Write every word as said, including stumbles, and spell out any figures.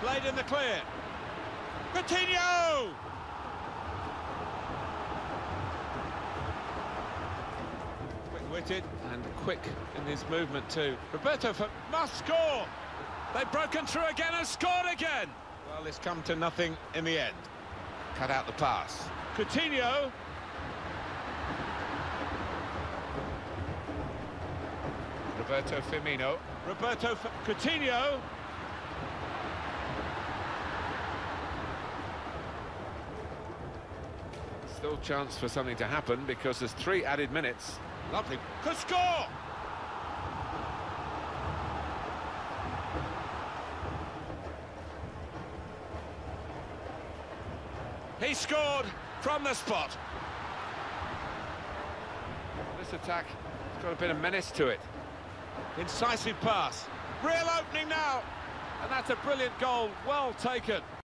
Played in the clear. Coutinho! Quick-witted and quick in his movement too. Roberto for must score! They've broken through again and scored again! Well, it's come to nothing in the end. Cut out the pass. Coutinho. Roberto Firmino. Roberto F Coutinho. Still chance for something to happen because there's three added minutes. Lovely. Could score! He scored from the spot. This attack has got a bit of menace to it. Incisive pass. Real opening now. And that's a brilliant goal. Well taken.